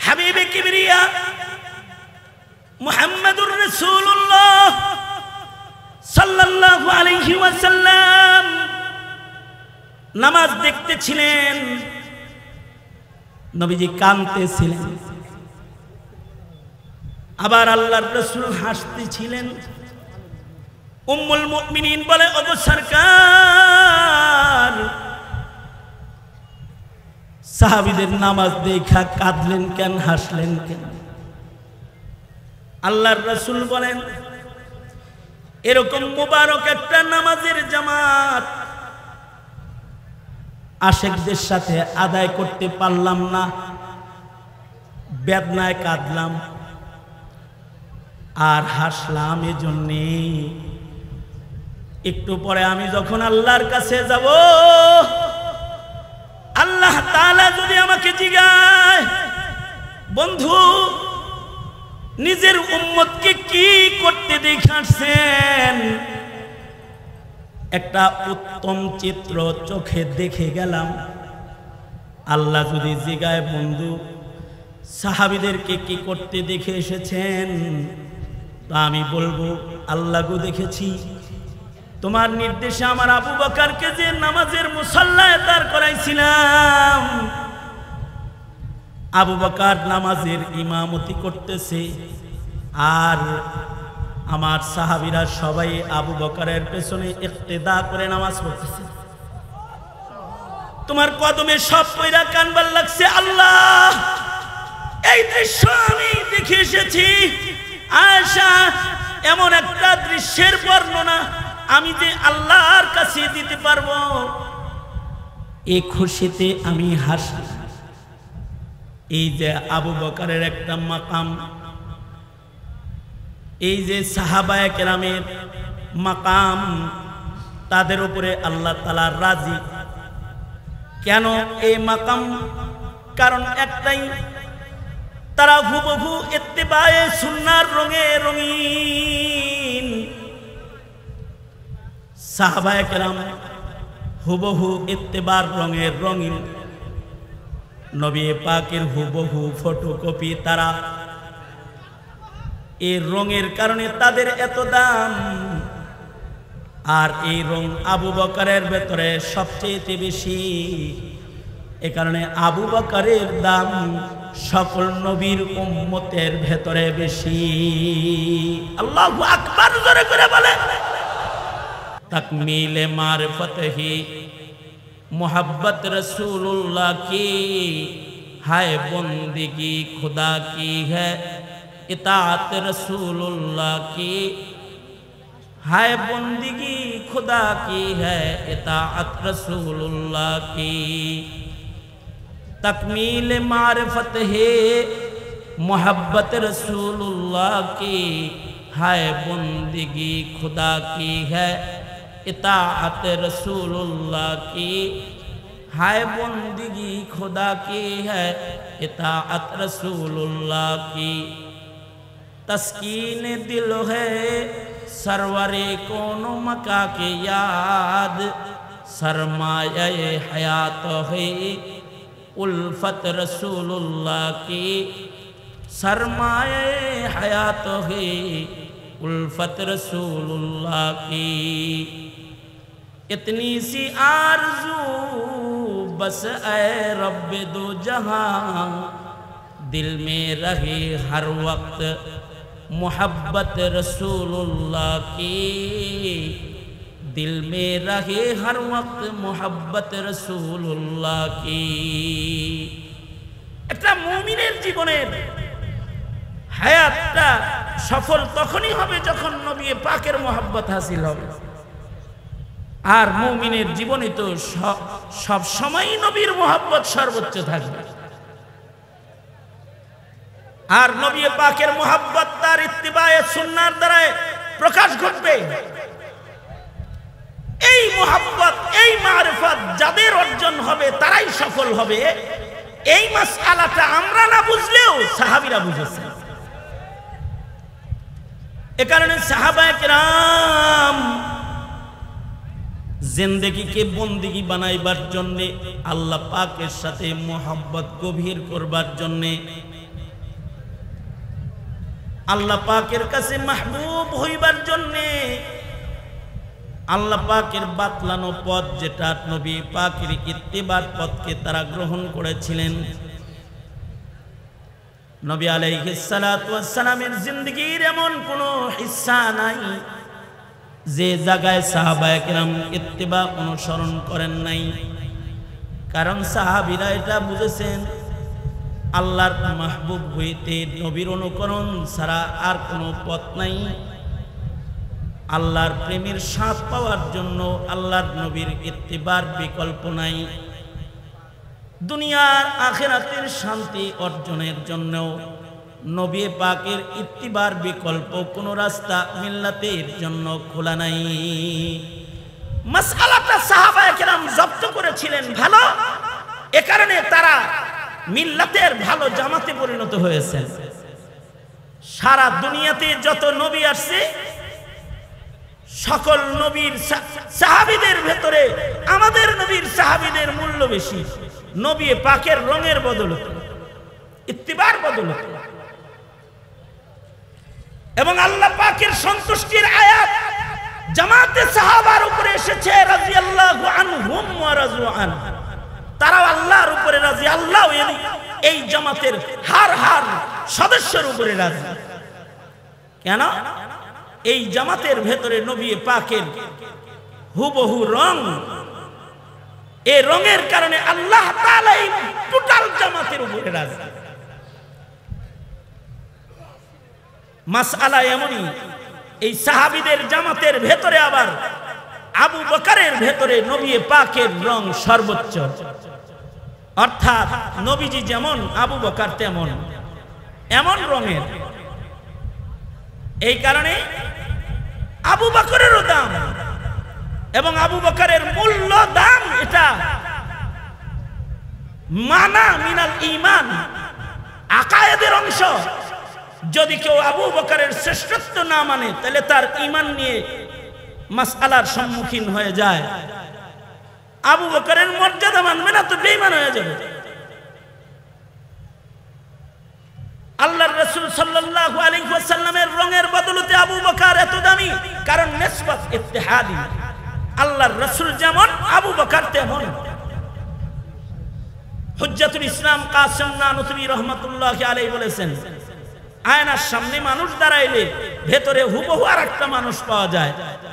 হাবিবে কিবরিয়া মুহাম্মাদুর রাসূলুল্লাহ সাল্লাল্লাহু আলাইহি ওয়াসাল্লাম নামাজ দেখতেছিলেন। নবীজি কাঁদতেছিলেন, আবার আল্লাহর রাসূল হাসতেছিলেন। উম্মুল মুমিনিন বলে, ওগো সরকার, সাহাবীদের নামাজ দেখা কাঁদলেন কেন, হাসলেন কেন? আল্লাহর রাসূল বলেন, এরকম মুবারক একটা নামাজের জামাত আশেকদের সাথে আদায় করতে পারলাম না, বেদনায় কাঁদলাম আর হাসলাম। এজন্যে একটু পরে আমি যখন আল্লাহর কাছে যাব, আল্লাহ তাআলা যদি আমাকে জিজ্ঞাসা, বন্ধু নিজের উম্মতকে কি করতে দেখাচ্ছেন, একটা উত্তম চিত্র চোখে দেখে গেলাম। আল্লাহ যদি জিজ্ঞাসা, বন্ধু সাহাবীদেরকে কি করতে দেখে এসেছেন, তা আমি বলবো, আল্লাহ গো দেখেছি তোমার নির্দেশে আমার আবু বকরকে যে নামাজের মুসাল্লায় দাঁড় করাইছিলাম, আবু বকর নামাজের ইমামতি করতেছে আর আমার সাহাবীরা সবাই আবু বকরের পেছনে ইক্তেদা করে নামাজ পড়তেছে। তোমার কদমে সব পয়রা কানবার লাগছে। আল্লাহ, এই দৃশ্য আমি দেখে এসেছি। আয়েশা, এমন একটা দৃশ্যের বর্ণনা আমি যে আল্লাহর কাছে দিতে পারবো, এই খুশিতে আমি হাসি। এই যে আবু বকরের একটা মাকাম, এই যে সাহাবায়ে কেরামের মাকাম, তাদের উপরে আল্লাহ তাআলা রাজি। কেন এই মাকাম? কারণ একটাই, তারা হুবহু ইত্তেবায়ে সুন্নাহর রঙে রঙিন। সাহাবায়ে কেরাম হুবহু ইত্তেবার রঙে রঙিন, নবী পাকের হুবহু ফটোকপি তারা। এই রঙের কারণে তাদের এত দাম। আর এই রং আবু বকরের ভেতরে সবচেয়ে বেশি। এ কারণে আবু বকরের দাম সকল নবীর উম্মতের ভেতরে বেশি। আল্লাহু আকবার জোরে করে বলে। तकमील मारिफत ही मोहब्बत रसूलुल्लाह की है, बंदगी खुदा की है इताअत रसूलुल्लाह की है, बंदगी खुदा की है इताअत रसूलुल्लाह की। तकमील मारिफत है मोहब्बत रसूलुल्लाह की है, बंदगी खुदा की है इताअत रसूलुल्लाह की है, बंदगी खुदा की है इताअत रसूलुल्लाह की। तस्कीन दिल है सरवरे कोनो मका के याद, सरमाए हयात है उल्फत रसूलुल्लाह की, सरमाए हयात है उल्फत रसूलुल्लाह की। इतनी सी आरज़ू बस ऐ रब दो जहां, दिल में रहे हर वक्त मोहब्बत रसूलुल्लाह की, दिल में रहे हर वक्त मोहब्बत रसूलुल्लाह की। একটা মুমিনের জীবনের হায়াতটা সফল তখনই হবে যখন নবী পাকের মোহাব্বত হাসিল হবে। আর মুমিনের জীবনে তো সব সময় নবীর মোহাব্বত সর্বোচ্চ থাকবে। আর নবী পাকের মোহাব্বত তার ইত্তিবায়ে সুন্নাহর দ্বারা প্রকাশ ঘটবে। এই মোহাব্বত, এই মারিফত যাদের অর্জন হবে তারাই সফল হবে। এই মাসআলাটা আমরা না বুঝলেও সাহাবীরা বুঝেছে। এ কারণে সাহাবায়ে কেরাম জিন্দেগিকে বন্দেগি বানাইবার জন্যে, আল্লাহ পাকের সাথে মোহাব্বত গভীর করবার জন্যে আল্লাহ পাকের কাছে মাহবুব হইবার জন্যে আল্লাহ পাকের বাতলানো পথ, যেটা নবী পাকের ইত্তিবার পথকে তারা গ্রহণ করেছিলেন। নবী আলাইহিস সালাতু ওয়াস সালামের জিন্দেগীর এমন কোনো হিস্সা নাই যে জায়গায় সাহাবায়ে কেরাম ইত্তিবা অনুসরণ করেন নাই। কারণ সাহাবীরা এটা বুঝেছেন, আল্লাহর মাহবুব হইতে নবীর অনুকরণ ছাড়া আর কোনো পথ নাই। আল্লাহর প্রেমের স্বাদ পাওয়ার জন্য আল্লাহর নবীর ইত্তিবার বিকল্প নাই। দুনিয়ার আখিরাতের শান্তি অর্জনের জন্য নবী পাকের ইত্তিবার বিকল্প কোনো রাস্তা মিল্লাতের জন্য খোলা নাই। মাসআলাটা সাহাবায়ে কেরাম জব্দ করেছিলেন ভালো, এ কারণে তারা মিল্লাতের ভালো জামাতে পরিণত হয়েছে। সারা দুনিয়াতে যত নবী আসছে সকল নবীর সাহাবীদের ভেতরে আমাদের নবীর সাহাবীদের মূল্য বেশি, নবী পাকের রঙের বদলতে, ইত্তিবার বদলতে। এবং আল্লাহ পাকের সন্তুষ্টির আয়াত জামাতে সাহাবার উপরে এসেছে, রাদিয়াল্লাহু আনহুম ওয়া রাযু আন। তারাও আল্লাহর উপরে রাজি, আল্লাহ এই জামাতের হার হার সদস্যের উপরে রাজি। কেন? এই জামাতের ভেতরে নবী পাকের হুবহু রং, এই রঙের কারণে আল্লাহ তাআলা এই টোটাল জামাতের উপরে রাজি। মাসআলা এমনই, এই সাহাবীদের জামাতের ভেতরে আবার আবু বকরের ভেতরে নবী পাকের রং সর্বোচ্চ। অর্থাৎ নবীজি যেমন আবু বকর তেমন, এমন রঙের। এই কারণে আবু বকরেরও দাম এবং আবু বকরের মূল্য দাম, এটা মানা মিনাল ঈমান, আকায়েদের অংশ। যদি কেউ আবু বকরের শ্রেষ্ঠত্ব না মানে তাহলে তার ঈমান নিয়ে মাসআলার সম্মুখীন হয়ে যায়। আবু বকরের মর্যাদা মানবে না তো বেঈমান হয়ে যাবে। আল্লাহর রাসূল সাল্লাল্লাহু আলাইহি ওয়াসাল্লামের রঙের বদলতে আবু বকর এত দামি, কারণ নিসবত ইত্তিহাদি। আল্লাহর রাসূল যেমন আবু বকর তেমন। হুজ্জাতুল ইসলাম কাসিম নানুতুবি রাহমাতুল্লাহি আলাইহি বলেছেন, আয়নার সামনে মানুষ দাঁড়াইলে ভেতরে হুবহু আরেকটা মানুষ পাওয়া যায়।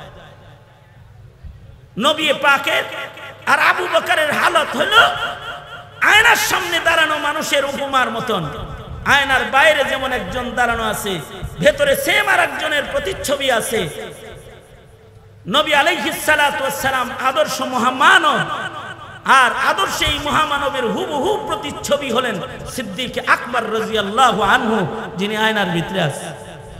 নবী পাকের আর আবু বকরের হালত হলো আয়নার সামনে দাঁড়ানো মানুষের উপমার মতন। আয়নার বাইরে যেমন একজন দাঁড়ানো আছে, ভেতরে সেম আরেকজনের প্রতিচ্ছবি আছে। নবী আলাইহিস সালাতু ওয়াস সালাম আদর্শ মহামানব, আর আদর্শ এই মহামানবের হুবহু প্রতিচ্ছবি হলেন সিদ্দিক আকবর রাদিয়াল্লাহু আনহু, যিনি আয়নার ভিতরে আছেন।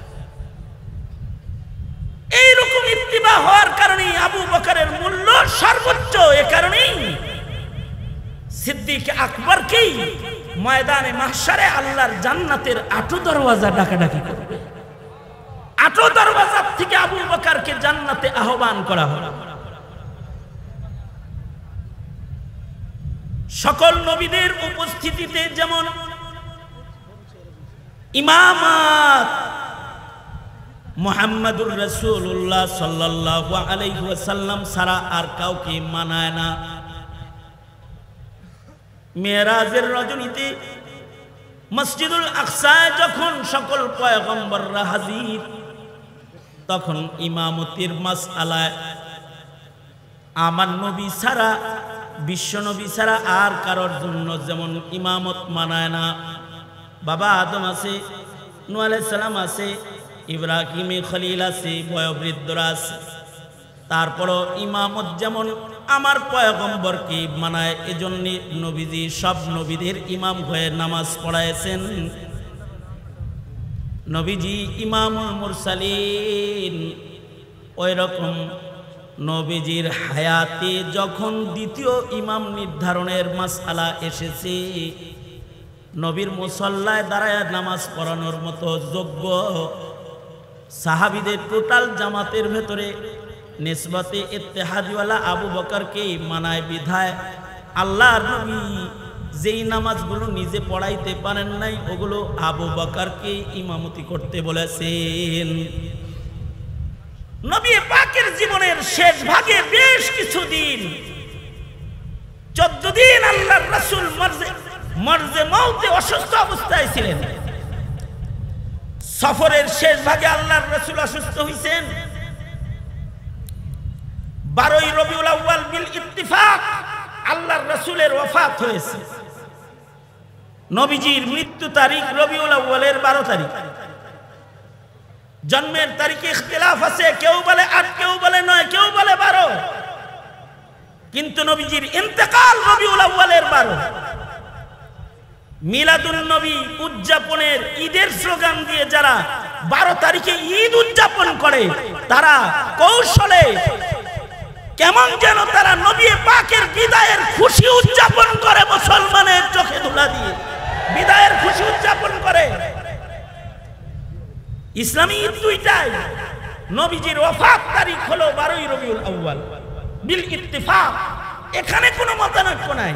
এইরকম ইত্তিবা হওয়ার কারণে আবু বকরের মূল্য সর্বোচ্চ। এ কারণেই সিদ্দিক আকবরকেই ময়দানে মাহশারে আল্লাহর জান্নাতের ৮ দরওয়াজা ডাকাডাকি করবে। ৮ দরওয়াজার থেকে আবু বকরকে জান্নাতে আহ্বান করা হলো। সকল নবীদের উপস্থিতিতে যেমন ইমামাত মুহাম্মাদুর রাসূলুল্লাহ সাল্লাল্লাহু আলাইহি ওয়াসাল্লাম ছাড়া আর কাউকে মানায় না। মেরাজের রজনীতে মসজিদুল আকসায় যখন সকল পয়গম্বররা হাজির, তখন ইমামতির মাসআলায় আমার নবী ছাড়া, বিশ্ব নবী ছাড়া আর কারোর জন্য যেমন ইমামত মানায় না। বাবা আদম আছে, নূহ আলাইহিস সালাম আছে, ইব্রাহিম খলিল আছে, বয়োবৃদ্ধরা আছে, তারপরও ইমামত যেমন আমার পয়গম্বরকে মানায়। এজন্য নবীজি সব নবীদের ইমাম হয়ে নামাজ পড়াইছেন। নবীজি ইমামুল মুরসালিন। ওই রকম নবীজির হায়াতে যখন দ্বিতীয় ইমাম নির্ধারণের মাসআলা এসেছে, নবীর মুসল্লায় দাঁড়ায় নামাজ পড়ানোর মতো যোগ্য সাহাবীদের টোটাল জামাতের ভেতরে নিসবতে ইত্তেহাদিওয়ালা আবু বকরকে মানায় বিধায় আল্লাহর নবী যেই নামাজগুলো নিজে পড়াইতে পারেন নাই ওগুলো আবু বকরকে ইমামতি করতে বলেছেন। নবী পাকের জীবনের শেষ ভাগে বেশ কিছুদিন 14 দিন আল্লাহর রাসূল মরজে মউতে অসুস্থ অবস্থায় ছিলেন। সফরের শেষ ভাগে আল্লাহর রাসূল অসুস্থ হইছেন। 12 রবিউল আউয়াল বিল ইত্তিফাক আল্লাহর রাসূলের ওয়াফাত হয়েছে। নবীজির মৃত্যু তারিখ রবিউল আউয়ালের 12 তারিখ। জন্মের তারিখে ইখতিলাফ আছে, কেউ বলে 8, কেউ বলে 9, কেউ বলে 12, কিন্তু নবীজির ইন্তেকাল রবিউল আউয়ালের 12। মিলাদুন নবী উদযাপনের ঈদের স্লোগান দিয়ে যারা 12 তারিখে ঈদ উদযাপন করে তারা কৌশলে কেমন যেন তারা নবী পাকের বিদায়ের খুশি উদযাপন করে, মুসলমানের চোখে ধুলা দিয়ে বিদায়ের খুশি উদযাপন করে। ইসলামী ঈদ দুইটাই। নবীজির ওয়াফাত তারিখ হলো 12 রবিউল আউয়াল বিল ইত্তিফাক, এখানে কোনো মতানৈক্য নাই।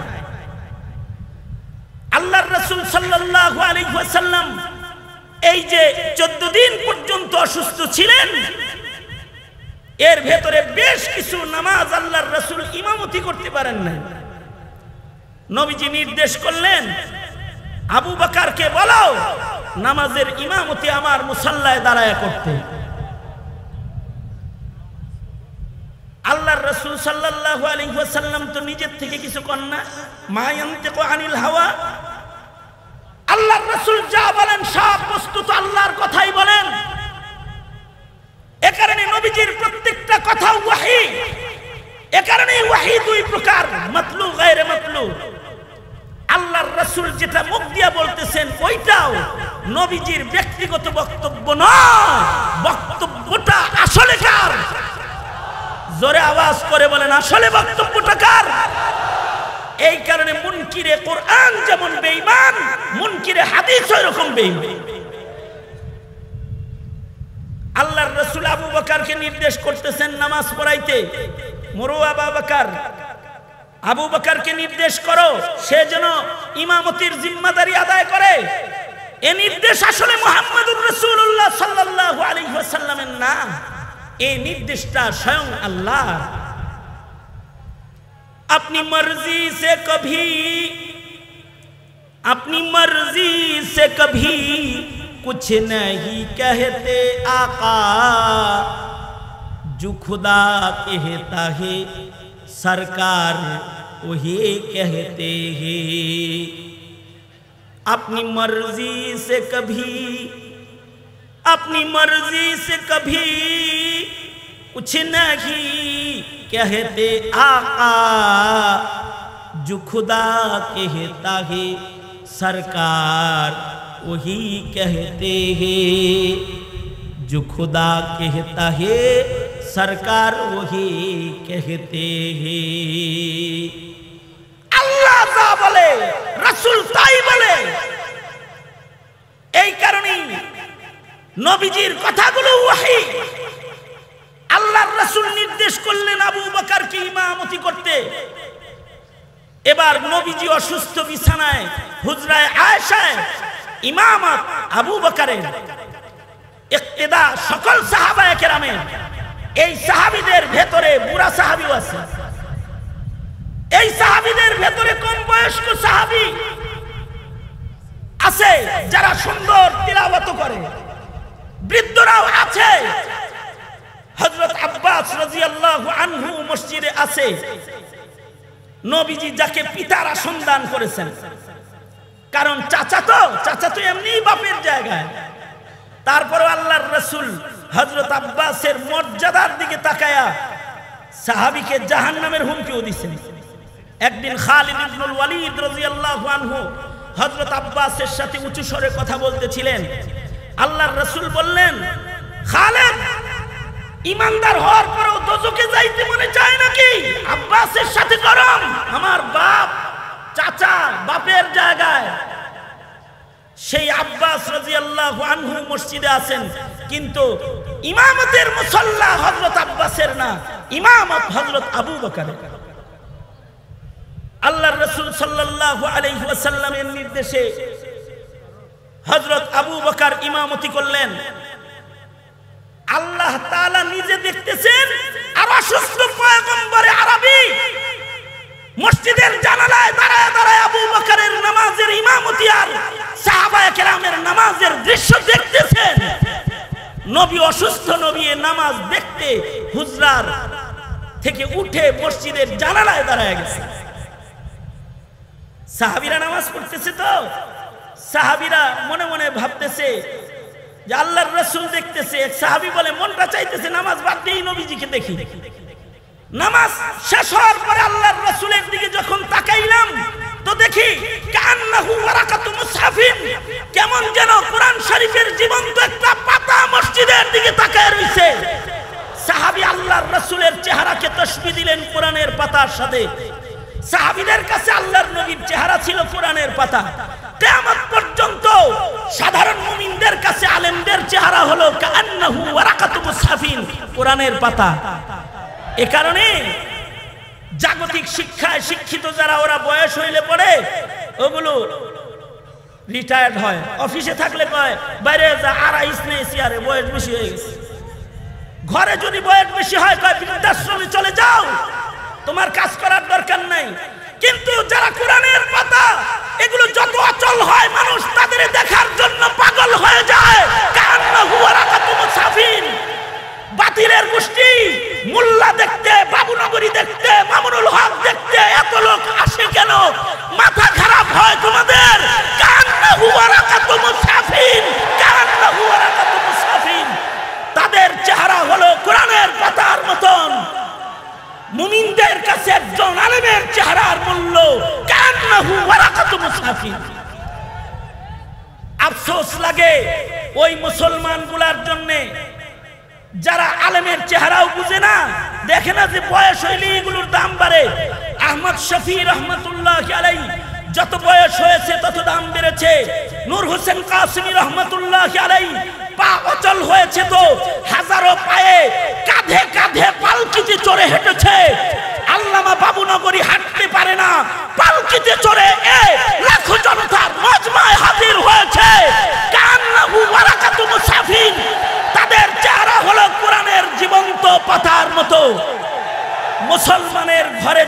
আল্লাহর রাসূল সাল্লাল্লাহু আলাইহি ওয়াসাল্লাম এই যে 14 দিন পর্যন্ত অসুস্থ ছিলেন, এর ভেতরে বেশ কিছু নামাজ আল্লাহর রাসূল ইমামতি করতে পারেন না। নবীজি নির্দেশ করলেন, আবু বকরকে বলো নামাজের ইমামতি আমার মুসাল্লায় দাঁড়ায় করতে। আল্লাহর রাসূল সাল্লাল্লাহু আলাইহি ওয়াসাল্লাম তো নিজের থেকে কিছু করেন না, মা ইয়ানতিকু আনিল হাওয়া। আল্লাহর রাসূল যা বলেন সব বস্তুত আল্লাহর কথাই বলেন। এ কারণে নবীজির প্রত্যেকটা কথা ওয়াহী। এ কারণে ওয়াহী দুই প্রকার, মাতলু গায়রে মাতলু। আল্লাহর রাসূল যেটা মুখ দিয়া বলতেছেন ওইটাও নবীজির ব্যক্তিগত বক্তব্য নয়, বক্তব্যটা আসলে কার? জোরে আওয়াজ করে বলেন, আসলে বক্তব্যটা কার? এই কারণে মুনকিরে কোরআন যেমন বেঈমান, মুনকিরে হাদিস ওইরকম বেঈমান। আল্লাহর রাসূল আবু বকরকে নির্দেশ করতেছেন নামাজ পড়াইতে, মুরু আবু বকর, আবু বকরকে নির্দেশ করো সে যেন ইমামতির জিম্মাদারি আদায় করে। এই নির্দেশ আসলে মুহাম্মদুর রাসূলুল্লাহ সাল্লাল্লাহু আলাইহি ওয়াসাল্লামের না, এই নির্দেশটা স্বয়ং আল্লাহ। अपनी मर्जी से कभी कुछ नहीं कहते आका, जो खुदा कहता है सरकार वही कहते हैं। अपनी मर्जी से कभी कुछ नहीं कहते आका, जो खुदा कहता है सरकार वही कहते हैं। जो खुदा कहता है सरकार वही कहते हैं। আল্লাহ যা বলে রাসূল তাই বলে। এই কারণেই নবীজির কথাগুলো ওয়াহী। আল্লাহর রাসূল নির্দেশ করলেন আবু বকরকে ইমামতি করতে। এবার নবীজি অসুস্থ বিছানায় হুজরায়ে আয়েশায় ইমামত আবু বকরের ইক্তেদা সকল সাহাবায়ে কেরামের। এই সাহাবীদের ভেতরে বুড়া সাহাবীও আছে, এই সাহাবীদের ভেতরে কম বয়স্ক সাহাবী আছে যারা সুন্দর তিলাওয়াত করে, বৃদ্ধরাও আছে। হযরত আব্বাস রাদিয়াল্লাহু আনহু মসজিদে আছে। নবীজি যাকে পিতার আসন দান করেছেন, কারণ চাচা তো এমনি বাপের জায়গায়। তারপরে আল্লাহর রাসূল হযরত আব্বাসের মর্যাদার দিকে তাকায়া সাহাবীকে জাহান্নামের হুমকিও দিয়েছেন। একদিন খালিদ ইবনুল ওয়ালিদ রাদিয়াল্লাহু আনহু হযরত আব্বাসের সাথে উঁচু স্বরে কথা বলতেছিলেন। আল্লাহর রাসূল বললেন, খালিদ, ইমানদার হওয়ার পরেও দোজখে যাইতে মনে চায় নাকি? আব্বাসের সাথে গরম, আমার বাপ, চাচা, বাপের জায়গায়। সেই আব্বাস রাদিয়াল্লাহু আনহু মসজিদে আছেন, কিন্তু ইমামতের মুসাল্লা হযরত আব্বাসের না, ইমামত হযরত আবু বকরের। আল্লাহর রাসূল সাল্লাল্লাহু আলাইহি ওয়াসাল্লামের নির্দেশে হযরত আবু বকর ইমামতি করলেন। আল্লাহ তাআলা নিজে দেখতেছেন আর অসুস্থ পয়গম্বরে আরবি মসজিদের জানালায় দাঁড়ায় দাঁড়ায় আবু বকরের নামাজের ইমামতি আর সাহাবায়ে কেরামের নামাজের দৃশ্য দেখতেছেন। নবী অসুস্থ, নবী নামাজ দেখতে হুজরার থেকে উঠে মসজিদের জানালায় দাঁড়ায় গেছে। সাহাবীরা নামাজ পড়তেছে, তো সাহাবীরা মনে মনে ভাবতেছে যে আল্লাহর রাসূল দেখতেছে। এক সাহাবী বলে, মনটা চাইতেছে নামাজ বাদ দিয়ে নবীজিকে দেখি। নামাজ শেষ হওয়ার পরে আল্লাহর রাসূলের দিকে যখন তাকাইলাম তো দেখি কান্নাহু ওয়ারাকাতু মুসহাফিন, কেমন যেন কোরআন শরীফের জীবন্ত একটা পাতা মসজিদের দিকে তাকায় রইছে। সাহাবী আল্লাহর রাসূলের চেহারাকে তাসবিহ দিলেন কোরআনের পাতার সাথে। সাহাবীদের কাছে আল্লাহর নবীর চেহারা ছিল কোরআনের পাতা। কিয়ামত পর্যন্ত সাধারণ মুমিনদের কাছে আলেমদের চেহারা হলো কান্নাহু ওয়ারাকাতু মুসহাফিন, কোরআনের পাতা। এ কারণে জাগতিক শিক্ষায় শিক্ষিত যারা, ওরা বয়স হইলে পরে ওগুলো রিটায়ার্ড হয়। অফিসে থাকলে কয় বাইরে যা, আর আইস নেই চেয়ারে, বয়স বেশি হয়ে গেছে। ঘরে যদি বয়স বেশি হয় কয় বৃদ্ধাশ্রমে চলে যাও, তোমার কাজ করার দরকার নাই। কিন্তু যারা কোরআনের পাতা, এগুলো যত অচল হয় মানুষ তাদের দেখার জন্য পাগল হয়ে যায়। কান্নাহু ওয়ারাকাতু মুসহাফিন। বাতিলের গোষ্ঠী মোল্লা দেখতে, বাবুনগরী দেখতে, মামুনুল হক দেখতে এত লোক আসে কেন? মাথা খারাপ হয় তোমাদের? কান্নাহু ওয়ারাকাতু মুসহাফিন, কান্নাহু ওয়ারাকাতু মুসহাফিন। তাদের চেহারা হলো কোরআনের পাতার মতন। মুমিনদের কাছে একজন আলেমের চেহারার মূল্য কান্নাহু ওয়ারাকাতু মুসহাফিন। আফসোস লাগে ওই মুসলমানগুলার জন্য যারা আলেমের চেহারাও বুঝে না, দেখে না যে বয়স হইলে এগুলোর দাম বাড়ে। আহমদ শফি রহমতুল্লাহি আলাইহি যত বয়স হয়েছে তত দাম বেড়েছে। নূর হোসেন কাসেমী রহমতুল্লাহি আলাইহি পা অচল হয়েছে, তো হাজারো পায়ে কাঁধে কাঁধে পালকিতে চড়ে হেঁটেছে। আল্লামা বাবুনগরী হাঁটতে পারে না, পালকিতে চড়ে লাখো জনতার মজমায় হাজির হয়েছে। কান্নাহু ওয়ারাকাতু মুসহাফিন। তাদের চেহারা হলো কোরআনের জীবন্ত পাতার মতো। মুসলমানের ঘরে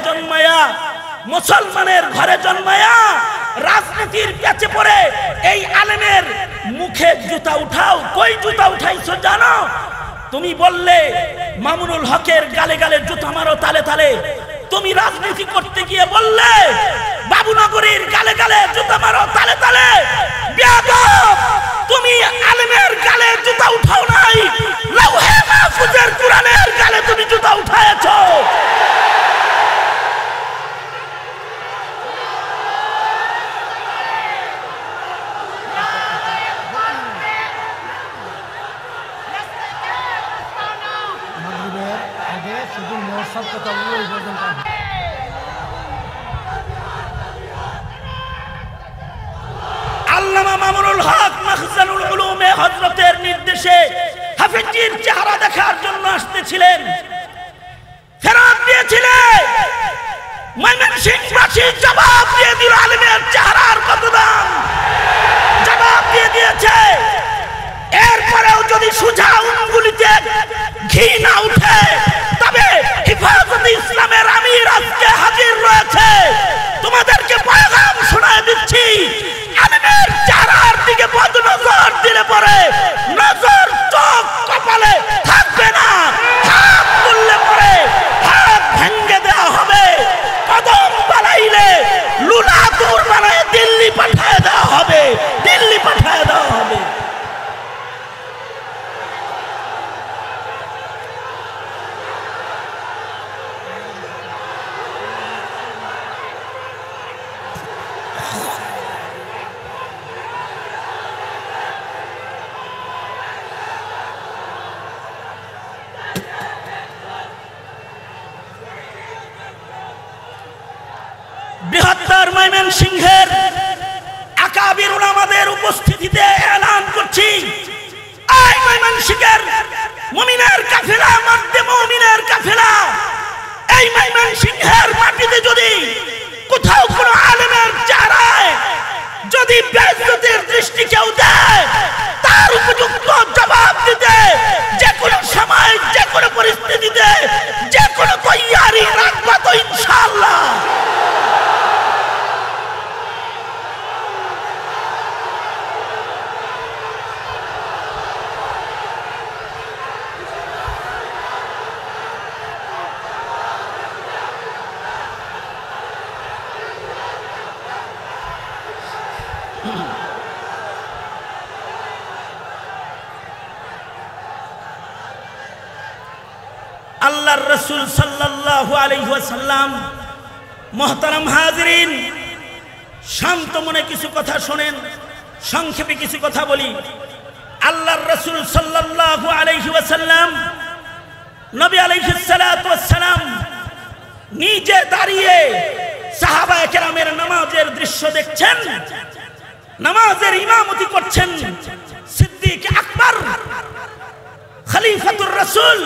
জন্মায়া রাজনীতির পেছে পড়ে এই আলেমের মুখে জুতা উঠাও। কই জুতা উঠাইছো জানো? তুমি বললে মামুনুল হকের গালে গালে জুতা মারো তালে তালে। তুমি রাজনীতি করতে গিয়ে বললে বাবুনগরীর গালে গালে জুতা মারো তালে তালে। বেয়াদব, তুমি আলেমের গালে জুতা উঠাও নাই, লাউহে মাহফুজের কোরআনের গালে তুমি জুতা উঠায়েছো। আল্লামা মামুনুল হক মাখজানুল উলুমে হযরতের নির্দেশে হাফেজির চেহারা দেখার জন্য আসতেছিলেন। ফেরত দিয়েছিলেন। ময়মনসিংহবাসী জবাব দিয়ে দিল আলেমের চেহারার কত দাম। জবাব দিয়ে দিয়েছে। এরপরেও যদি সুজা আঙ্গুলিতে ঘি না উঠে, তবে হেফাজতে ইসলামের আমির আজকে হাজির রয়েছে। তোমাদেরকে পয়গাম শোনায় দিচ্ছি, আলেমের চেহারার দিকে বদনজর দিলে পরে নজর চোখ কপালে থাকবে না। হাত তুললে পরে হাত ভেঙে দেওয়া হবে। কদম বানাইলে লুলাতুর বানায় দিল্লি পাঠায় দেওয়া হবে, দিল্লি পাঠায় দেওয়া হবে। বৃহত্তর ময়মনসিংহের আকাবির উলামাদের উপস্থিতিতে এলান করছি, এই ময়মনসিংহের মুমিনের কাফেলা, মধ্যে মুমিনের কাফেলা, এই ময়মনসিংহের মাটিতে যদি কোথাও কোনো আলেম যদি বেইজ্জতির দৃষ্টি কেউ দেয় তার উপযুক্ত জবাব দিতে যে কোনো সময় যে কোনো পরিস্থিতিতে যে কোনো তৈয়ারি রাখবো তো ইনশাআল্লাহ। আল্লাহর রাসূল সাল্লাল্লাহু আলাইহি ওয়াসাল্লাম, মুহতারাম হাজিরিন, শান্ত মনে কিছু কথা শোনেন, সংক্ষেপে কিছু কথা বলি। আল্লাহর রাসূল সাল্লাল্লাহু আলাইহি ওয়াসাল্লাম, নবী আলাইহিস সালাতু ওয়াস সালাম নিজে দাঁড়িয়ে সাহাবায়ে কেরামের নামাজের দৃশ্য দেখছেন, নামাজের ইমামতি করছেন সিদ্দিক আকবর খলিফাতুর রাসূল,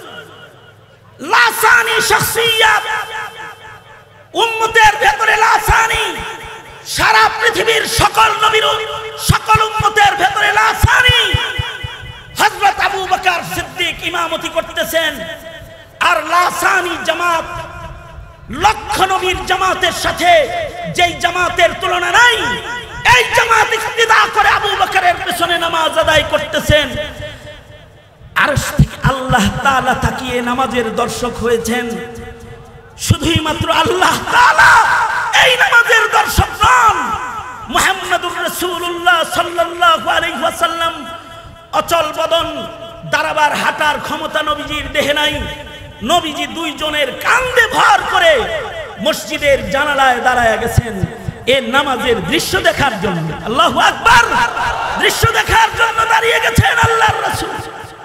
লাসানি শখসিয়ত, উম্মতের ভেতরে লাসানি, সারা পৃথিবীর সকল নবীর সকল উম্মতের ভেতরে লাসানি হযরত আবু বকর সিদ্দিক ইমামতি করতেছেন। আর লাসানি জামাত লক্ষ নবীর জামাতের সাথে যেই জামাতের তুলনা নাই, এই জামাত ইক্তিদা করে আবু বকরের পেছনে নামাজ আদায় করতেছেন। আরশ থেকে আল্লাহ তাআলা তাকিয়ে নামাজের দর্শক হয়েছেন। শুধুই মাত্র আল্লাহ তাআলা এই নামাজের দর্শক নন, মুহাম্মদুর রাসূলুল্লাহ সাল্লাল্লাহু আলাইহি ওয়াসাল্লাম অচল বদন, দাঁড়াবার হাঁটার ক্ষমতা নবীজির দেহে নাই। নবীজি দুইজনের কাঁধে ভর করে মসজিদের জানালায় দাঁড়ায় গেছেন এই নামাজের দৃশ্য দেখার জন্য। আল্লাহু আকবার, দৃশ্য দেখার জন্য দাঁড়িয়ে গেছেন আল্লাহর রাসূল।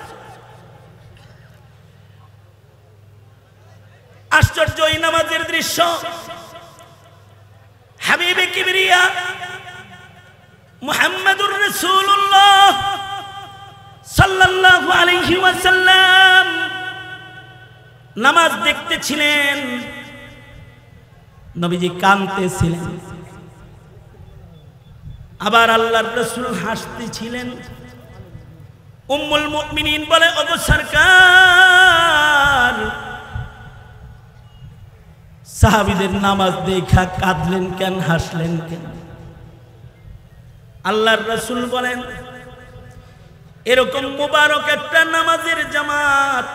আশ্চর্য এই নামাজের দৃশ্য। হাবিবে কিবরিয়া মুহাম্মদুর রাসূলুল্লাহ সাল্লাল্লাহু আলাইহি ওয়াসাল্লাম নামাজ দেখতেছিলেন, নবীজি কাঁদতেছিলেন, আবার আল্লাহর রাসূল হাসতেছিলেন। উম্মুল মুমিনিন বলে, ওগো সরকার, সাহাবীদের নামাজ দেখা কাঁদলেন কেন, হাসলেন কেন? আল্লাহর রাসূল বলেন, এরকম মুবারক একটা নামাজের জামাত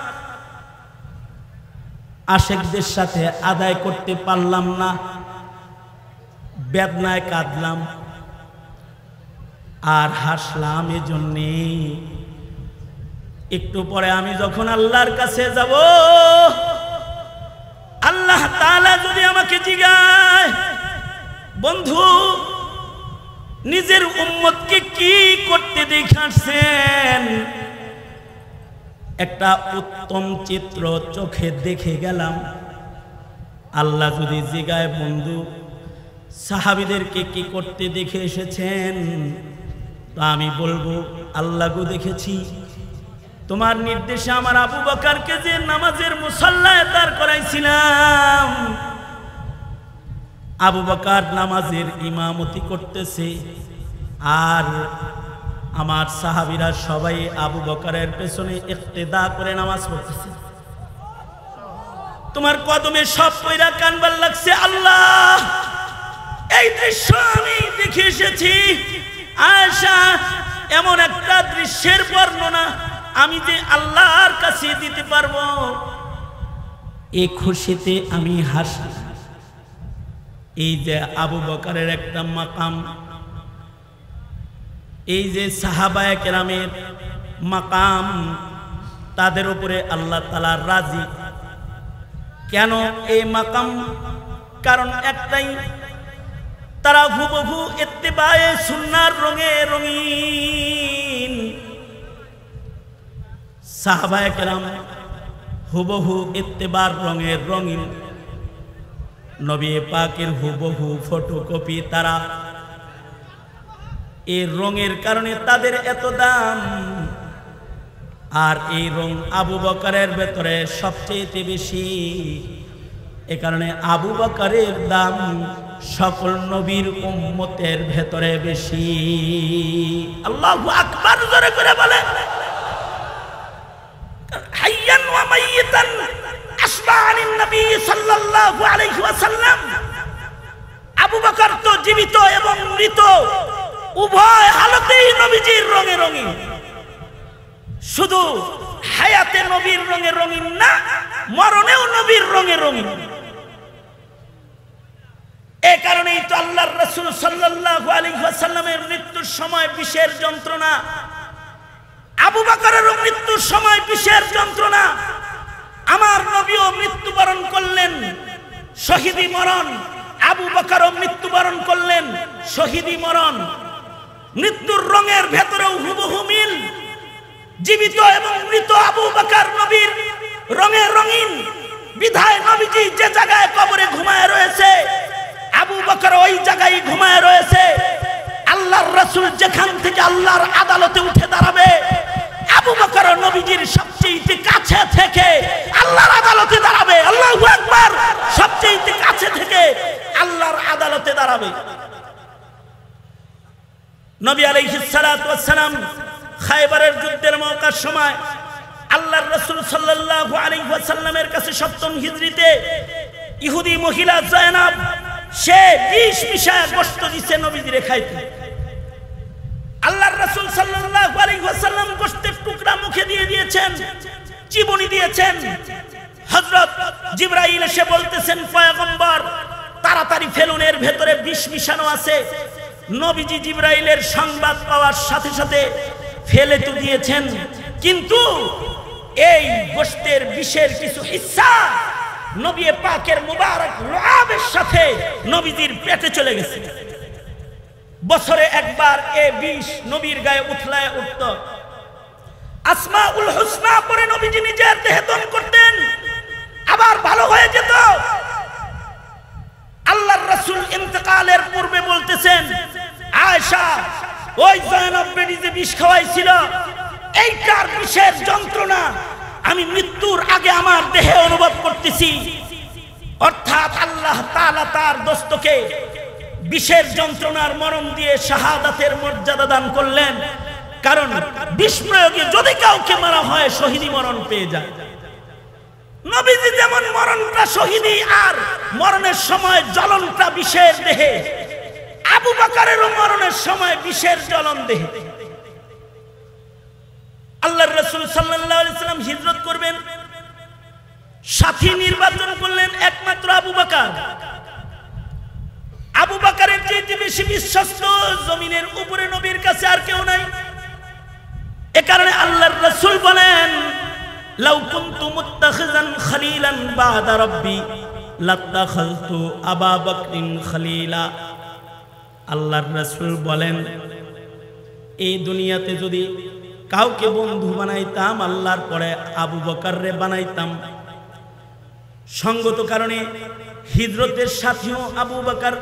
আশেকদের সাথে আদায় করতে পারলাম না, বেদনায় কাঁদলাম আর হাসলাম। এজন্যে একটু পরে আমি যখন আল্লাহর কাছে যাব, আল্লাহ তাআলা যদি আমাকে জিজ্ঞাসা, বন্ধু নিজের উম্মতকে কি করতে দেখাচ্ছেন, একটা উত্তম চিত্র চোখে দেখে গেলাম। আল্লাহ যদি জিজ্ঞাসা, বন্ধু সাহাবীদেরকে কি করতে দেখে এসেছেন, তো আমি বলবো, আল্লাহ গো দেখেছি তোমার নির্দেশে আমার আবু বকরকে যে নামাজের মুসাল্লায় দাঁড় করাইছিলাম, আবু বকর নামাজের ইমামতি করতেছে আর আমার সাহাবীরা সবাই আবু বকরের পেছনে ইক্তেদা করে নামাজ পড়তেছে। তোমার কদমে সব পয়রা কানবার লাগছে। আল্লাহ, এই দৃশ্য আমি দেখে এসেছি। আয়েশা, এমন একটা দৃশ্যের বর্ণনা আমি যে আল্লাহর কাছে দিতে পারবো, এই খুশিতে আমি হাসি। এই যে আবু বকরের একটা মাকাম, এই যে সাহাবায়ে কেরামের মাকাম, তাদের উপরে আল্লাহ তাআলা রাজি। কেন এই মাকাম? কারণ একটাই, তারা হুবহু ইত্তেবায়ে সুন্নাহর রঙে রঙিন। সাহাবায়ে কেরাম হুবহু ইত্তেবার রঙের রঙিন, নবী পাকের হুবহু ফটোকপি তারা। এই রঙের কারণে তাদের এত দাম। আর এই রং আবু বকরের ভেতরে সবচেয়ে বেশি। এ কারণে আবু বকরের দাম সকল নবীর উম্মতের ভেতরে বেশি। আল্লাহু আকবার জোরে করে বলে। হাইয়ান ওয়া মাইয়িতান আসবানিন নবী সাল্লাল্লাহু আলাইহি ওয়াসাল্লাম। আবু বকর তো জীবিত এবং মৃত উভয় হালতেই নবীজির রঙে রঙিন। শুধু হায়াতে নবীর রঙে রঙিন না, মরণেও নবীর রঙে রঙিন। এই কারণেই তো আল্লাহর রাসূল সাল্লাল্লাহু আলাইহি ওয়াসাল্লামের মৃত্যুর সময় বিষের যন্ত্রণা, আবু বকরের মৃত্যুর সময় বিষের যন্ত্রণা। আমার নবীও মৃত্যুবরণ করলেন শহীদি মরণ, আবু বকরও মৃত্যুবরণ করলেন শহীদি মরণ। মৃত্যুর রঙের ভেতরেও হুবহু মিল। জীবিত এবং মৃত আবু বকর নবীর রঙে রঙিন বিধায় নবীজি যে জায়গায় কবরে ঘুমায় রয়েছে আবু বকর ওই জায়গায় ঘুমায় রয়েছে। আল্লাহর রাসূল যেখান থেকে আল্লাহর আদালতে উঠে দাঁড়াবে আবু বকর নবীজির সবচেয়ে কাছে থেকে আল্লাহর আদালতে দাঁড়াবে। আল্লাহু আকবার। সবচেয়ে কাছে থেকে আল্লাহর আদালতে দাঁড়াবে। নবী আলাইহিস সালাতু ওয়াস সালাম খায়বারের যুদ্ধের মওকার সময় আল্লাহর রাসূল সাল্লাল্লাহু আলাইহি ওয়াসাল্লামের কাছে ৭ম হিজরিতে ইহুদি মহিলা যায়নাব সে বিষ মিশায় গোশত দিছে নবীজির খাইতে। আল্লাহর রাসূল সাল্লাল্লাহু আলাইহি ওয়াসাল্লাম গোশতের টুকরা মুখে দিয়ে দিয়েছেন, চিবুনি দিয়েছেন। হযরত জিবরাইল এসে বলতেছেন, পয়গম্বর তাড়াতাড়ি ফেলুন, এর ভেতরে বিষ মিশানো আছে। নবীজি জিবরাইলের সংবাদ পাওয়ার সাথে সাথে ফেলে তো দিয়েছেন, কিন্তু এই গোশতের বিষের কিছু হিস্সা নবী পাকের মুবারক লুআবের সাথে নবীজির পেটে চলে গেছে। বছরে একবার এই বিষ নবীর গায়ে উঠলায় উঠত। আসমাউল হুসনা পরে নবীজি নিজের দেহে দম করতেন, আবার ভালো হয়ে যেত। আল্লাহর রাসূল ইন্তেকালের পূর্বে বলতেছেন, আয়েশা ওই যায়নাব বেটি যে বিষ খাওয়াইছিল এইটার বিষের যন্ত্রণা আমি মৃত্যুর আগে আমার দেহে অনুভব করতেছি। অর্থাৎ আল্লাহ তাআলা তার দোস্তকে বিষের যন্ত্রণার মরণ দিয়ে শাহাদাতের মর্যাদা দান করলেন। কারণ বিষ প্রয়োগে যদি কাউকে মারা হয় শহীদি মরণ পেয়ে যায়। নবীজি যেমন মরণটা শহীদি আর মরণের সময় জ্বলনটা বিষের দেহে, আবু বকরেরও মরণের সময় বিষের জ্বলন দেহে। আল্লাহর রাসূল সাল্লাল্লাহু আলাইহি ওয়াসাল্লাম হিজরত করবেন, সাথী নির্বাচন করলেন একমাত্র আবু বকর। আবু বকরের চেয়ে বেশি বিশ্বস্ত জমিনের উপরে নবীর কাছে আর কেউ নাই। এ কারণে আল্লাহর রাসূল বলেন, লাউ কুনতু মুত্তাখিযান খলিলান বা'দা রাব্বি লাত্তাখাযতু আবা বকরিন খলিলা। আল্লাহর রাসূল বলেন, এই দুনিয়াতে যদি কাউকে বন্ধু বানাইতাম আল্লাহর পরে আবু বকররে বানাইতাম। সঙ্গত কারণে হিজরতের সাথীও আবু বকর।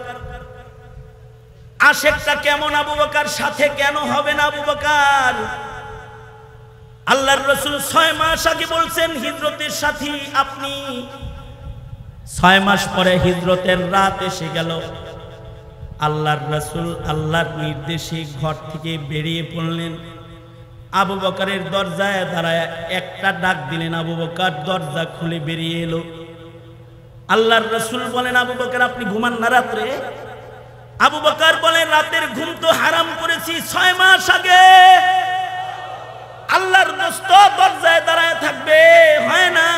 আশেকটা কেমন আবু বকর, সাথে কেন হবে না আবু বকর? আল্লাহর রাসূল ৬ মাস আগে বলছেন হিজরতের সাথী আপনি। ৬ মাস পরে হিজরতের রাত এসে গেল। আল্লাহর রাসূল আল্লাহর নির্দেশে ঘর থেকে বেরিয়ে পড়লেন। আবু বকরের দরজায় দাঁড়ায় একটা ডাক দিলেন, আবু বকর দরজা খুলে বেরিয়ে এলো। আল্লাহর রাসূল বলেন, আবু বকর আপনি ঘুমান না রাত্রে? আবু বকর বলেন, রাতের ঘুম তো হারাম করেছি ৬ মাস আগে। আল্লাহর দোস্ত দরজায় দাঁড়ায় থাকবে, হয় না।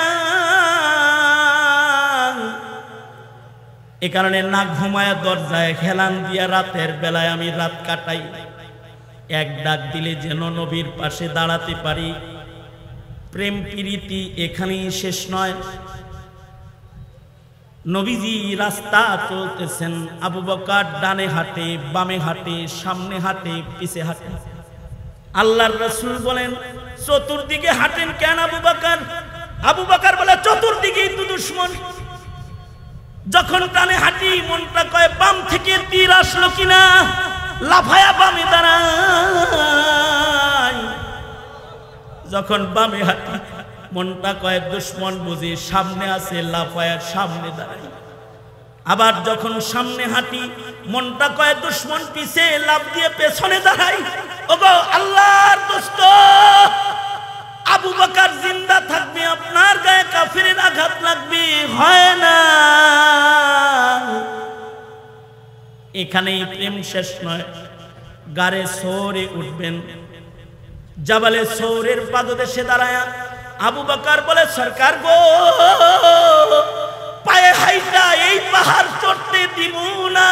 এ কারণে না ঘুমায় দরজায় হেলান দিয়া রাতের বেলায় আমি রাত কাটাই। এক ডাক দিলে যেন নবীর পাশে দাঁড়াতে পারি। প্রেম প্রীতি এখানেই শেষ নয়। নবীজি রাস্তা চলতেছেন, আবু বকর ডানে হাঁটে, বামে হাঁটে, সামনে হাঁটে, পিছে হাঁটে। আল্লাহর রাসূল বলেন, চতুর্দিকে হাঁটেন কেন আবু বকর? আবু বকর বলে, চতুর্দিকেই তো দুশমন। যখন ডানে হাঁটি মনটা কয় বাম থেকে তীর আসলো কিনা, লাফায়া বামে দাঁড়াই। যখন বামে হাঁটি মনটা কয় দুশমন বুঝি সামনে আছে, লাফায়া সামনে দাঁড়াই। আবার যখন সামনে হাঁটি মনটা কয় দুশমন পিছে লাফ দিয়ে পেছনে দাঁড়াই, ওগো আল্লাহর দোস্ত আবু বকর জিন্দা থাকবে, আপনার গায়ে কাফিরের আঘাত লাগবে, হয় না। এখানেই প্রেম শেষ নয়, গারে সৌরে উঠবেন। জাবালে সৌরের পাদদেশে দাঁড়ায়া আবু বকর বলে, সরকার গো, পায়ে হাইটা এই পাহাড় চড়তে দিব না,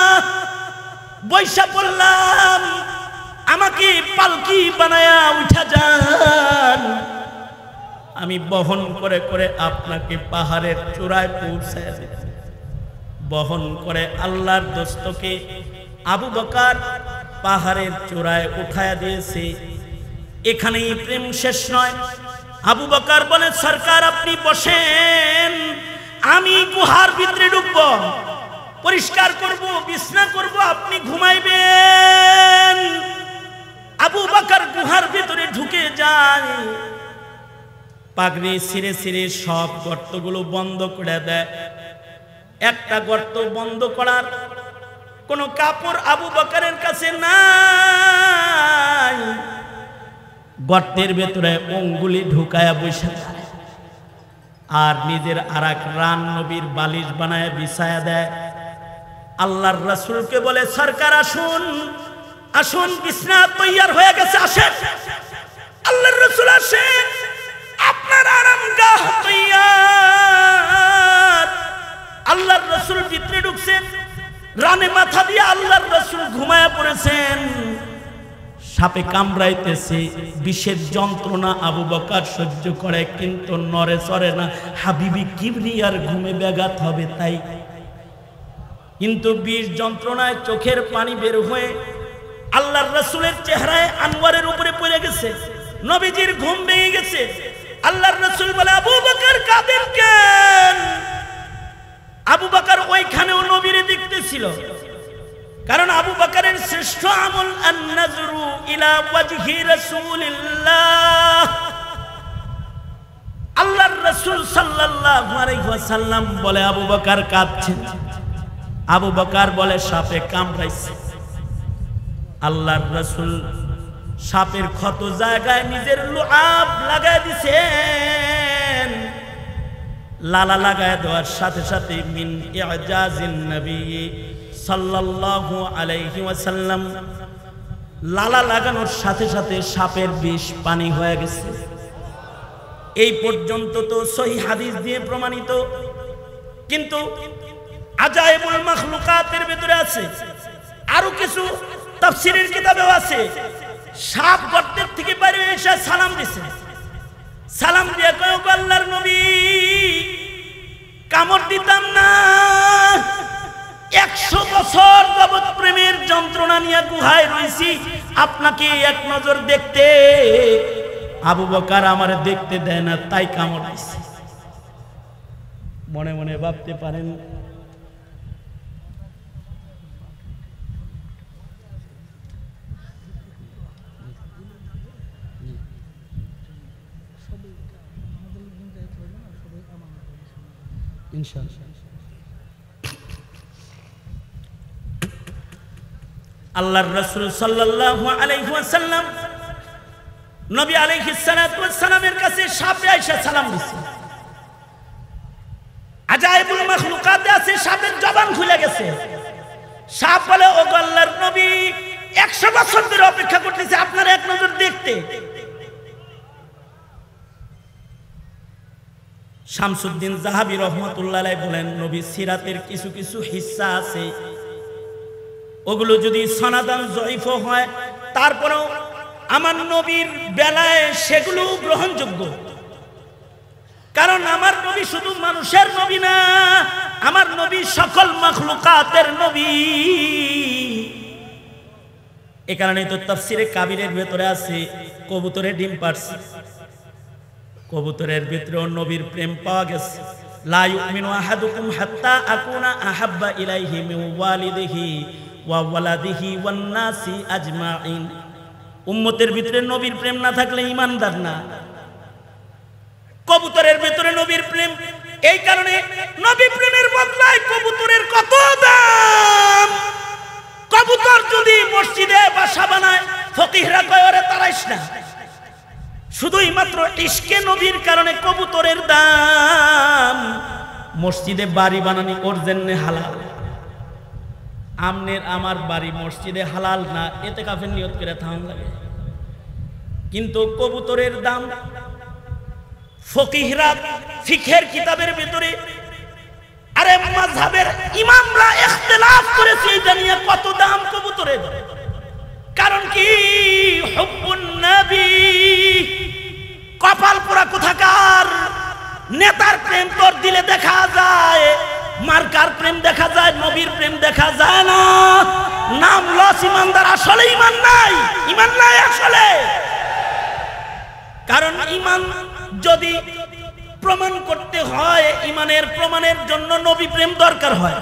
বৈশা পড়লাম, আমাকে পালকি বানায়া উঠা যান, আমি বহন করে করে আপনাকে পাহাড়ের চূড়ায় পৌঁছায় দেব। বহন করে আল্লাহর দোস্তকে আবু বকর পাহাড়ের চূড়ায় উঠায়া দিয়েছে। এখানেই প্রেম শেষ নয়। আবু বকর বলে, সরকার আপনি বসেন, আমি গুহার ভিতরে ঢুকব, পরিষ্কার করব, বিছনা করব, আপনি ঘুমাইবেন। আবু বকর গুহার ভিতরে ঢুকে যায়, পাগড়ি ছিঁড়ে ছিঁড়ে সব গর্তগুলো বন্ধ করে দেয়। একটা গর্ত বন্ধ করার কোনো কাপড় আবু বকরের কাছে নাই। গর্তের ভেতরে অঙ্গুলি ঢুকায়া বসে আর নিজের আরেক রান নবীর বালিশ বানায় বিছায়া দেয়। আল্লাহর রাসূলকে বলে, সরকার আসুন, আসুন, বিছনা তৈয়ার হয়ে গেছে, আসেন। আল্লাহর রাসূল আসেন, আপনার আরামগাহ তৈয়ার। আল্লাহর রাসূল ভিতরে ঢুকছেন, রানে মাথা দিয়ে আল্লাহর রাসূল ঘুমায়া পড়েছেন। সাপে কামড়াইতেছে, বিষের যন্ত্রণা আবু বকর সহ্য করে, কিন্তু নড়ে চড়ে না। হাবিবি কিবরিয়ার ঘুমে ব্যাঘাত হবে তাই, কিন্তু বিষ যন্ত্রণায় চোখের পানি বের হয়ে আল্লাহর রাসূলের চেহারায় আনওয়ারের উপরে পড়ে গেছে। নবীজির ঘুম ভেঙে গেছে। আল্লাহর রাসূল বলে, আবু বকর কাঁদেন কেন? আবু বকর ওইখানেও নবীরে দেখতেছিল, কারণ আবু বকরের শ্রেষ্ঠ আমল আন-নাজরু ইলা ওয়াজহি রাসূলিল্লাহ। আল্লাহর রাসূল সাল্লাল্লাহু আলাইহি ওয়াসাল্লাম বলে, আবু বকর কাঁদছেন। আবু বকর বলে, সাপে কামড়াইছে। আল্লাহর রাসূল সাপের ক্ষত জায়গায় নিজের লুআব লাগায় দিছেন। লালা লাগায় দেওয়ার সাথে সাথে মিন ইজাজিন নবী সাল্লাল্লাহু আলাইহি ওয়াসাল্লাম, লালা লাগানোর সাথে সাথে সাপের বিষ পানি হয়ে গেছে। এই পর্যন্ত তো সহিহ হাদিস দিয়ে প্রমাণিত, কিন্তু আজায়েবুল মাখলুকাতের ভিতরে আছে, আরো কিছু তাফসীরের কিতাবেও আছে। সাপ গর্তের থেকে বাইরে এসে সালাম দিছে, সালাম দিয়ে কয়, আল্লাহর নবী, কামড় দিতাম না, 100 বছর যাবত প্রেমের যন্ত্রণা নিয়ে গুহায় রয়েছি, আপনাকে এক নজর দেখতে আবু বকর আমারে দেখতে দেয় না, তাই কামড় দিছে। মনে মনে ভাবতে পারেন, আল্লাহর রাসূল সাল্লাল্লাহু আলাইহি ওয়াসাল্লাম নবী আলাইহিস সালাতু ওয়াস সালামের কাছে সাপে আয়েশা সালাম দিছে। আজায়েবুল মাখলুকাতে আছে, সাপের জবান খুলে গেছে। সাপ বলে, ও আল্লাহর নবী, 100 বছর ধরে অপেক্ষা করতেছি আপনার এক নজর দেখতে। শামসুদ্দিন জাহাবী রহমাতুল্লাহ আলাইহি বলেন, নবী সিরাতের কিছু কিছু হিস্সা আছে, ওগুলো যদি সনাদান জয়ীফ হয়, তারপরেও আমার নবীর বেলায় সেগুলো গ্রহণযোগ্য। কারণ আমার নবী শুধু মানুষের নবী না, আমার নবী সকল মাখলুকাতের নবী। এ কারণে তো তাফসিরে কাবিরের ভেতরে আছে, কবুতরের ডিম পারছে, কবুতরের ভিতরেও নবীর প্রেম পাওয়া গেছে। লা ইউমিনু আহাদুকুম হাত্তা আকুনা আহাব্বা ইলাইহি মিন ওয়ালিদিহি ওয়া ওয়ালাদিহি ওয়ান নাসি আজমাইন। উম্মতের ভিতরে নবীর প্রেম না থাকলে ঈমানদার না। কবুতরের ভিতরে নবীর প্রেম, এই কারণে নবী প্রেমের বদলায় কবুতরের কত দাম। কবুতর যদি মসজিদে বাসা বানায় ফকিহরা কয় ওরে তাড়াইস না। শুধুই মাত্র ইশকে নবীর কারণে কবুতরের দাম। মসজিদে বাড়ি বানানি ওর জন্য হালাল। আমনের আমার বাড়ি মসজিদে হালাল না, এতে কাফের নিয়ত করে থাম লাগে। কিন্তু কবুতরের দাম ফকিহরা ফিকহের কিতাবের ভিতরে আরে মাযহাবের ইমামরা ইখতিলাফ করেছে এটা নিয়ে কত দাম কবুতরের। কারণ কি হুব্বুন নবী, কপাল পোড়া কোথাকার। নেতার প্রেম তোর দিলে দেখা যায়, মার্কার প্রেম দেখা যায়, নবীর প্রেম দেখা যায় না। নাম লস ইমানদার, আসলে ইমান নাই, ইমান নাই আসলে। কারণ ইমান যদি প্রমাণ করতে হয়, ইমানের প্রমাণের জন্য নবী প্রেম দরকার হয়।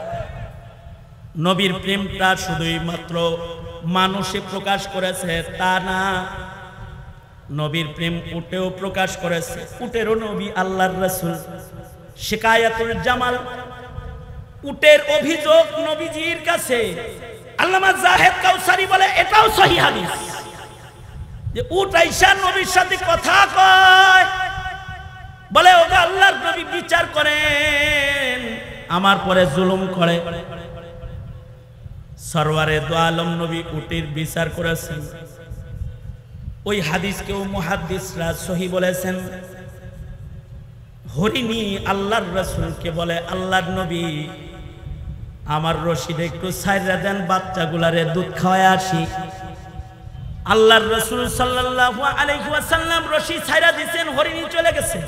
নবীর প্রেমটা শুধুই মাত্র মানুষে প্রকাশ করেছে তা না, নবীর প্রেম উটেও প্রকাশ করেছে। উটেরও নবী আল্লাহর রাসূল। শিকায়াতুল জামাল, উটের অভিযোগ নবীজির কাছে। আল্লামা জাহেদ কাউসারি বলে এটাও সহিহ হাদিস যে উট আইসা নবীর সাথে কথা কয়, বলে ওগো আল্লাহর নবী বিচার করেন, আমার পরে জুলুম করে। সরওয়ারে দো আলম নবী উটের বিচার করেছেন। ওই হাদিসকেও মুহাদ্দিসরা সহিহ বলেছেন। হরিণী আল্লাহর রাসূলকে বলে আল্লাহর নবী আমার রশিদে একটু ছাইরা দেন, বাচ্চাগুলারে দুধ খাওয়ায় আসি। আল্লাহর রাসূল সাল্লাল্লাহু আলাইহি ওয়াসাল্লাম রশি ছাইরা দিয়েছেন, হরিণী চলে গেছে।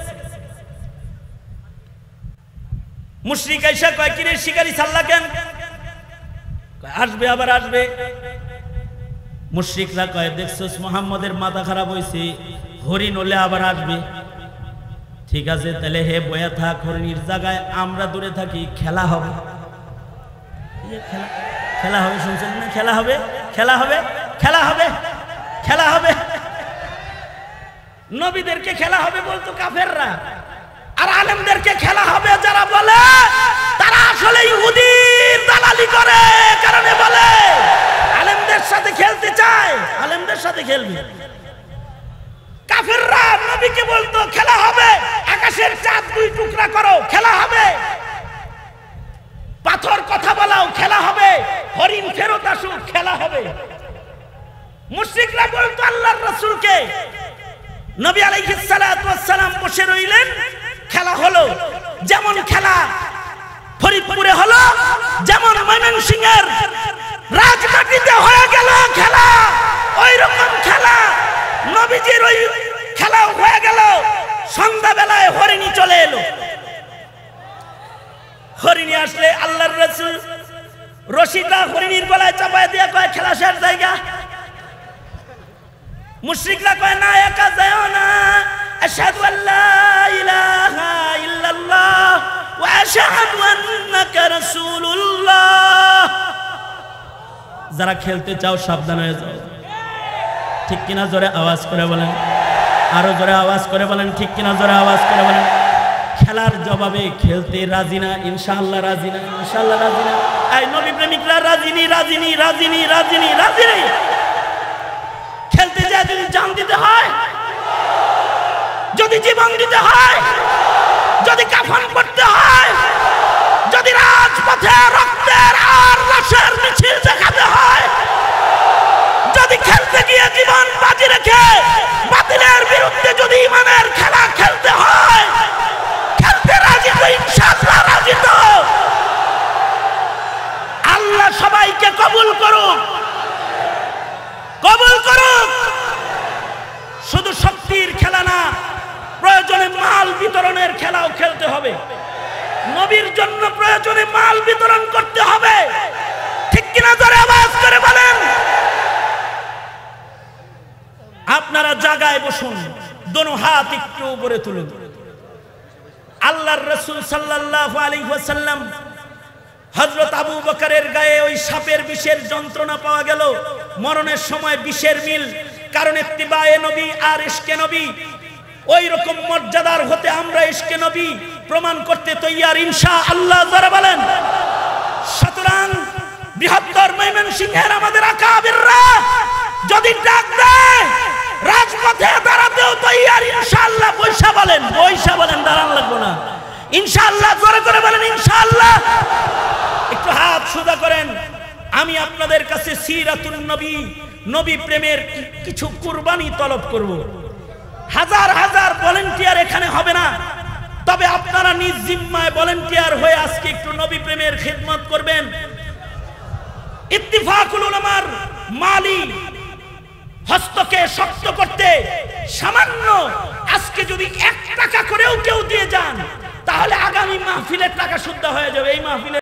মুশরিক আয়েশা কয় কি রে শিকারী ছাড়লা কেন? আসবে আবার আসবে। মুশরিকরা কয় দেখছস মুহাম্মদের মাথা খারাপ হইছে, হরিণ হলে আবার আসবে। ঠিক আছে তাহলে হে বয়া থাক, হরিণীর জায়গায় আমরা দূরে থাকি, খেলা হবে। খেলা হবে, শুনছেন না? খেলা হবে, খেলা হবে, খেলা হবে, খেলা হবে। নবীদেরকে খেলা হবে বলতো কাফেররা, আর আলেমদেরকে খেলা হবে যারা বলে তারা আসলে ইহুদির দালালি করে। কারণে বলে আলেমদের সাথে খেলতে চায়, আলেমদের সাথে খেলবে। কাফেররা নবীকে বলতো খেলা হবে, আকাশের চাঁদ দুই টুকরা করো, খেলা হবে। পাথর কথা বলাও, খেলা হবে। হরিণ ফেরত আসুক, খেলা হবে। মুশরিকরা বলতো আল্লাহর রাসূলকে, নবী আলাইহিস সালাতু ওয়াস সালাম বসে রইলেন, খেলা হলো। যেমন খেলা ফরিদপুরে হলো, যেমন ময়মনসিংহের রাজবাটিতে হয়ে গেল খেলা, ওই রকম খেলা নবীজির ওই খেলা হয়ে গেল। সন্ধ্যাবেলায় হরিণী চলে এলো। হরিণী আসলে আল্লাহর রাসূল রশিটা হরিণীর গলায় চাপায় দিয়ে কয় খেলা শেষ জায়গা। মুশরিকরা কয় না, একা যাও না, আশহাদু আল্লা ইলাহা ইল্লাল্লাহ ওয়া আশহাদু আন্নাকা রাসূলুল্লাহ। যারা খেলতে চাও সাবধান হয়ে যাও। ঠিক কিনা জোরে আওয়াজ করে বলেন, আরো জোরে আওয়াজ করে বলেন, ঠিক কিনা জোরে আওয়াজ করে বলেন। খেলার জবাবে খেলতে রাজি না, ইনশাআল্লাহ রাজি না, ইনশাআল্লাহ রাজি না। এই নবী প্রেমিকরা রাজিনি, রাজিনি, রাজিনি, রাজিনি, রাজিনি। খেলতে যায় যদি জান দিতে হয়, যদি জীবন দিতে হয়, যদি কাফন করতে হয়, যদি রাজপথে রক্তের আর লাশের মিছিল দেখাতে হয়, যদি খেলতে গিয়ে জীবন বাজি রেখে বাতিলের বিরুদ্ধে যদি ইমানের খেলা খেলতে হয়, খেলতে রাজি তো ইনশাআল্লাহ রাজি তো। আল্লাহ সবাইকে কবুল করুক, কবুল করুক। শুধু শক্তির খেলা না, প্রয়োজনে মাল বিতরণের খেলাও খেলতে হবে। নবীর জন্য প্রয়োজনে মাল বিতরণ করতে হবে। ঠিক কিনা জোরে আওয়াজ করে বলেন। আপনারা জায়গায় বসুন, দোনো হাত একটু উপরে তুলুন। আল্লাহর রাসূল সাল্লাল্লাহু আলাইহি ওয়াসাল্লাম হযরত আবু বকরের গায়ে ওই সাপের বিষের যন্ত্রণা পাওয়া গেল। মরণের সময় বিষের মিল, কারণ ইত্তিবায়ে নবী আর ইশকে নবী। ওই রকম মর্যাদার হতে আমরা ইশকে নবী প্রমাণ করতে তৈয়ার ইনশাআল্লাহ। যারা বলেন সুতরাং বৃহত্তর ময়মনসিংহের আমাদের আকাবিররা যদি ডাক দেয় রাজপথে দাঁড়াতেও তৈয়ার ইনশাআল্লাহ। বৈশা বলেন, দাঁড়ান লাগবো না ইনশাআল্লাহ। জোরে করে বলেন ইনশাআল্লাহ। একটু হাত সোজা করেন। আমি আপনাদের কাছে সিরাতুন নবী, নবী প্রেমের কিছু কুরবানি তলব করব। হাজার হাজার ভলান্টিয়ার এখানে হবে না, তবে আপনারা নিজ জিম্মায় ভলান্টিয়ার হয়ে আজকে একটু নবী প্রেমের খিদমত করবেন। ইত্তিফাকুল উলামার মালি হস্তকে শক্ত করতে সামান্য আজকে যদি 1 টাকা করেও কেউ দিয়ে যান তাহলে আগামী মাহফিলের টাকা শুদ্ধ হয়ে যাবে। এই মাহফিলে